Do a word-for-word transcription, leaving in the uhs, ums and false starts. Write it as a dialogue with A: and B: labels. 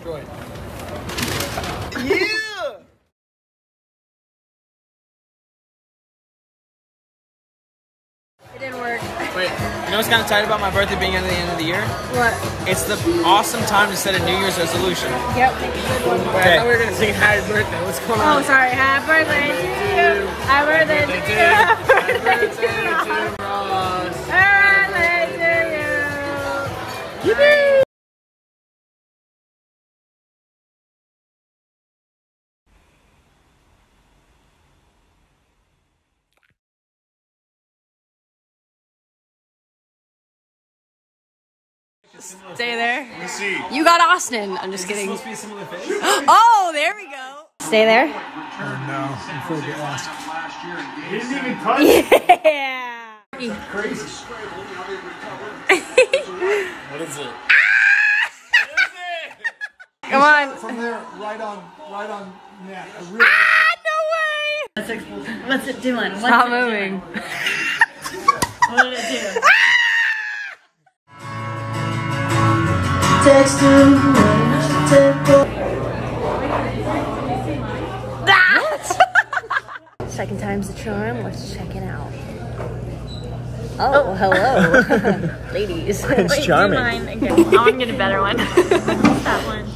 A: destroyed.
B: Yeah!
C: It didn't work.
A: Wait, you know what's kind of tight about my birthday being at the end of the year?
C: What?
A: It's the awesome time to set a New Year's resolution.
C: Yep.
A: Okay.
B: I thought we were gonna sing Happy Birthday. What's going on?
C: Oh, sorry. Happy birthday to you. Happy birthday to you. Happy birthday to you.
B: Ross.
C: Happy birthday to you. Yippee! Stay there.
B: Let me see.
C: You got Austin. I'm just kidding.
A: Supposed to be a similar face?
C: Oh, there we go. Stay there.
B: Oh no, I'm afraid to get lost.
D: He didn't even touch it.
C: Yeah.
B: Crazy.
A: What is it?
C: Come on.
B: From there, right on, right on net. I really
C: Ah, no way.
E: What's it, what's it doing? What's
C: Stop
E: it
C: moving.
E: Doing? What did it do?
C: Second time's the charm. Let's check it out. Oh, hello, ladies.
E: Wait,
A: charming.
E: do mine again. I want to get a better one. That one.